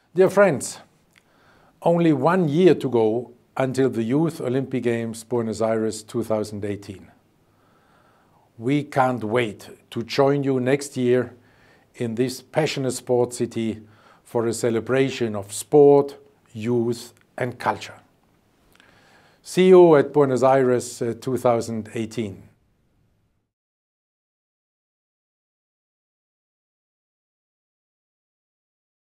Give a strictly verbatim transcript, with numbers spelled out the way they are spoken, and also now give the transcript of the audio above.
Dear friends, only one year to go until the Youth Olympic Games Buenos Aires two thousand eighteen. We can't wait to join you next year in this passionate sports city for a celebration of sport, youth and culture. See you at Buenos Aires uh, two thousand eighteen.